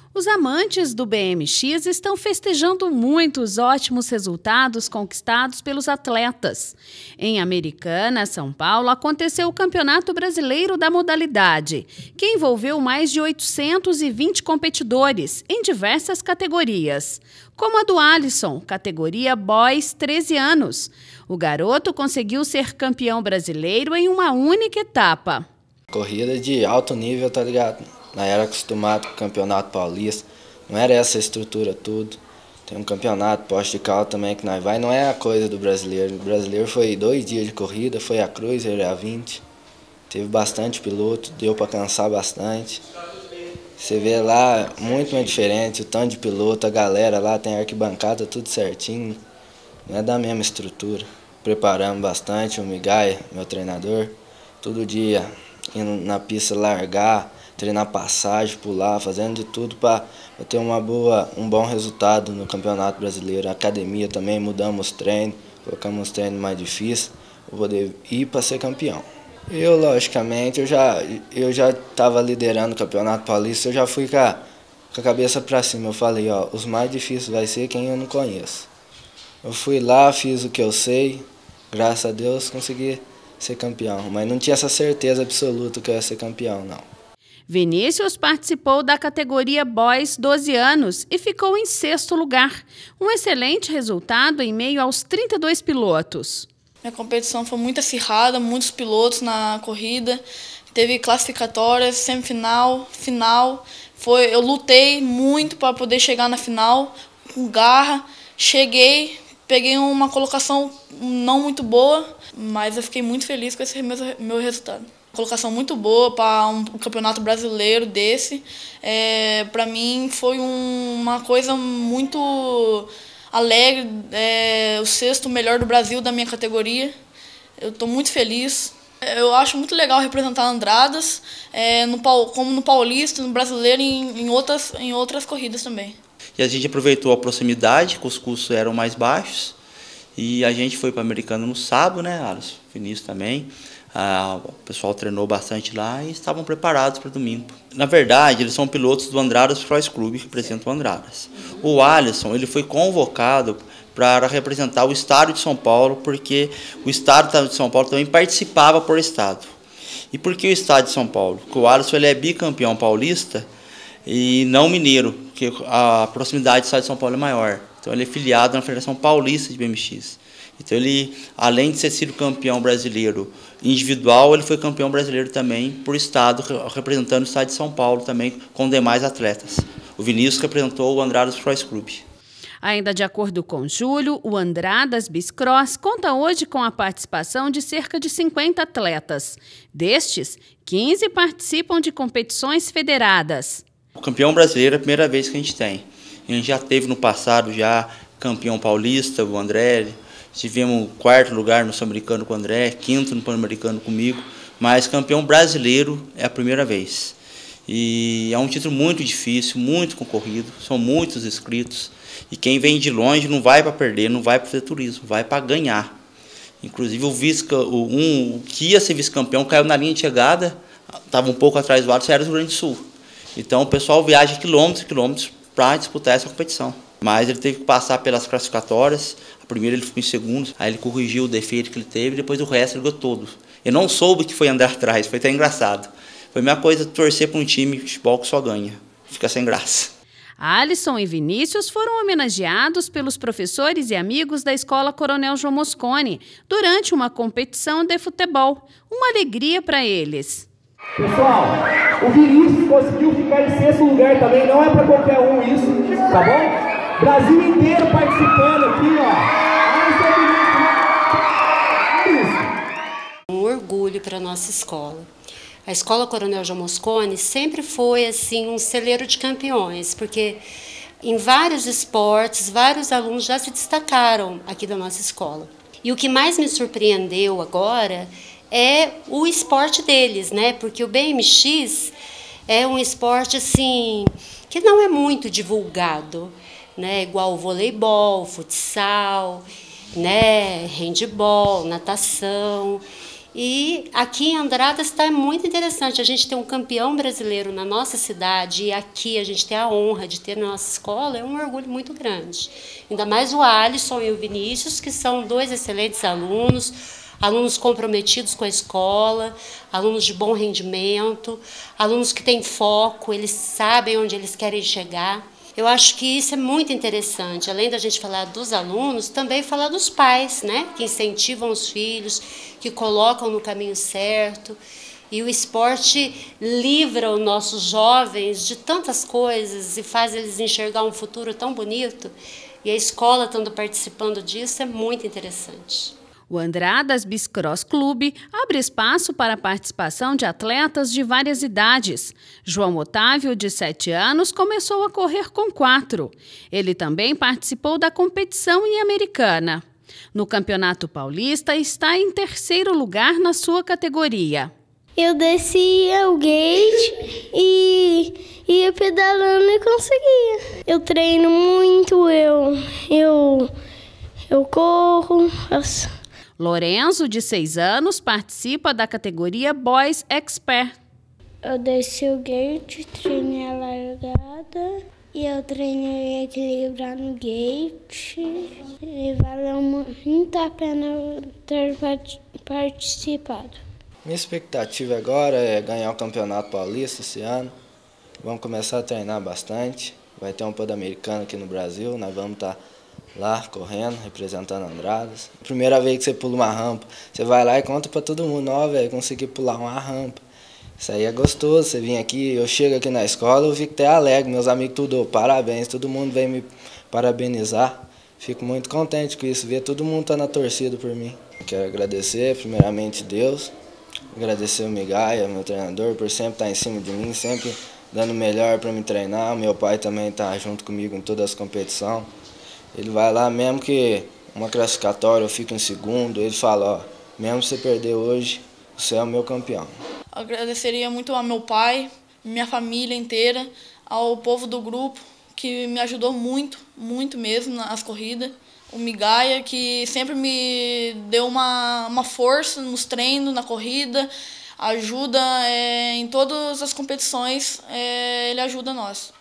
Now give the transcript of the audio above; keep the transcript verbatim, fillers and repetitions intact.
Os amantes do B M X estão festejando muito os ótimos resultados conquistados pelos atletas. Em Americana, São Paulo, aconteceu o Campeonato Brasileiro da modalidade, que envolveu mais de oitocentos e vinte competidores em diversas categorias, como a do Alisson, categoria Boys treze anos. O garoto conseguiu ser campeão brasileiro em uma única etapa. Corrida de alto nível, tá ligado? Nós era acostumado com o campeonato paulista, não era essa estrutura tudo. Tem um campeonato poste de cal também que nós vai, não é a coisa do brasileiro. O brasileiro foi dois dias de corrida, foi a Cruiser e a vinte. Teve bastante piloto, deu para cansar bastante. Você vê lá, muito mais diferente, o tanto de piloto, a galera lá tem arquibancada, tudo certinho. Não é da mesma estrutura. Preparamos bastante, o Migai, meu treinador, todo dia indo na pista largar, treinar passagem, pular, fazendo de tudo para ter uma boa, um bom resultado no Campeonato Brasileiro. A academia também, mudamos os treinos, colocamos os treinos mais difíceis, para poder ir para ser campeão. Eu, logicamente, eu já eu já estava liderando o Campeonato Paulista, eu já fui com a, com a cabeça para cima. Eu falei, ó, os mais difíceis vai ser quem eu não conheço. Eu fui lá, fiz o que eu sei, graças a Deus consegui ser campeão, mas não tinha essa certeza absoluta que eu ia ser campeão, não. Vinícius participou da categoria Boys doze anos e ficou em sexto lugar. Um excelente resultado em meio aos trinta e dois pilotos. Minha competição foi muito acirrada, muitos pilotos na corrida. Teve classificatórias, semifinal, final. Foi, eu lutei muito para poder chegar na final, com garra. Cheguei, peguei uma colocação não muito boa, mas eu fiquei muito feliz com esse meu, meu resultado. Colocação muito boa para um campeonato brasileiro desse. É, para mim foi um, uma coisa muito alegre, é, o sexto melhor do Brasil da minha categoria. Eu estou muito feliz. Eu acho muito legal representar Andradas, é, no, como no Paulista, no Brasileiro e em, em, outras, em outras corridas também. E a gente aproveitou a proximidade, que os custos eram mais baixos, e a gente foi para a Americana no sábado, né, Alisson? Vinícius também. Ah, o pessoal treinou bastante lá e estavam preparados para domingo. Na verdade, eles são pilotos do Andradas Cross Club, que representam o Andradas. O Alisson, ele foi convocado para representar o estado de São Paulo, porque o estado de São Paulo também participava por estado. E por que o estado de São Paulo? Porque o Alisson ele é bicampeão paulista e não mineiro, porque a proximidade do estado de São Paulo é maior. Então ele é filiado na Federação Paulista de B M X. Então ele, além de ser sido campeão brasileiro individual, ele foi campeão brasileiro também por estado, representando o estado de São Paulo também com demais atletas. O Vinícius representou o Andradas Cross Club. Ainda de acordo com Júlio, o Andradas Biscross conta hoje com a participação de cerca de cinquenta atletas. Destes, quinze participam de competições federadas. O campeão brasileiro é a primeira vez que a gente tem. A gente já teve no passado já campeão paulista, o André. Tivemos quarto lugar no Sul-Americano com o André, quinto no Pan-Americano comigo, mas campeão brasileiro é a primeira vez. E é um título muito difícil, muito concorrido, são muitos inscritos. E quem vem de longe não vai para perder, não vai para fazer turismo, vai para ganhar. Inclusive o, vice, o, um, o que ia ser vice-campeão caiu na linha de chegada, estava um pouco atrás do lado, era do Rio Grande do Sul. Então o pessoal viaja quilômetros e quilômetros para disputar essa competição. Mas ele teve que passar pelas classificatórias. A primeira ele ficou em segundo, aí ele corrigiu o defeito que ele teve, depois o resto ele ganhou todo. Eu não soube que foi andar atrás, foi até engraçado. Foi a mesma coisa torcer para um time de futebol que só ganha, fica sem graça. Alisson e Vinícius foram homenageados pelos professores e amigos da Escola Coronel João Mosconi durante uma competição de futebol. Uma alegria para eles. Pessoal, o Vinícius conseguiu ficar em sexto lugar também, não é para qualquer um isso, tá bom? Brasil inteiro participando aqui, ó. Um orgulho para a nossa escola. A Escola Coronel João Mosconi sempre foi assim um celeiro de campeões, porque em vários esportes, vários alunos já se destacaram aqui da nossa escola. E o que mais me surpreendeu agora é o esporte deles, né? Porque o B M X é um esporte assim que não é muito divulgado, né? Igual o voleibol, futsal, né? Handebol, natação. E aqui em Andradas está muito interessante. A gente tem um campeão brasileiro na nossa cidade e aqui a gente tem a honra de ter na nossa escola, é um orgulho muito grande. Ainda mais o Alisson e o Vinícius, que são dois excelentes alunos, alunos comprometidos com a escola, alunos de bom rendimento, alunos que têm foco, eles sabem onde eles querem chegar. Eu acho que isso é muito interessante, além da gente falar dos alunos, também falar dos pais, né? Que incentivam os filhos, que colocam no caminho certo. E o esporte livra os nossos jovens de tantas coisas e faz eles enxergar um futuro tão bonito. E a escola estando participando disso é muito interessante. O Andradas Bicicross Clube abre espaço para a participação de atletas de várias idades. João Otávio, de sete anos, começou a correr com quatro. Ele também participou da competição em Americana. No Campeonato Paulista, está em terceiro lugar na sua categoria. Eu descia o gate e ia pedalando e conseguia. Eu treino muito, eu, eu, eu corro... Nossa. Lorenzo, de seis anos, participa da categoria Boys Expert. Eu desci o gate, treinei a largada e eu treinei equilibrar no gate. E valeu muito a pena ter participado. Minha expectativa agora é ganhar o Campeonato Paulista esse ano. Vamos começar a treinar bastante. Vai ter um Pan-Americano aqui no Brasil, nós vamos estar lá correndo, representando Andradas. Primeira vez que você pula uma rampa, você vai lá e conta pra todo mundo, ó, velho, consegui pular uma rampa. Isso aí é gostoso, você vir aqui, eu chego aqui na escola, eu fico até alegre, meus amigos tudo, parabéns, todo mundo vem me parabenizar. Fico muito contente com isso, ver todo mundo tá na torcida por mim. Quero agradecer primeiramente Deus, agradecer o Migaia, meu treinador, por sempre estar em cima de mim, sempre dando o melhor para me treinar. Meu pai também tá junto comigo em todas as competições. Ele vai lá, mesmo que uma classificatória eu fico em segundo, ele fala, ó, mesmo você perder hoje, você é o meu campeão. Agradeceria muito ao meu pai, minha família inteira, ao povo do grupo, que me ajudou muito, muito mesmo nas corridas. O Migaia, que sempre me deu uma, uma força nos treinos, na corrida, ajuda é, em todas as competições, é, ele ajuda nós.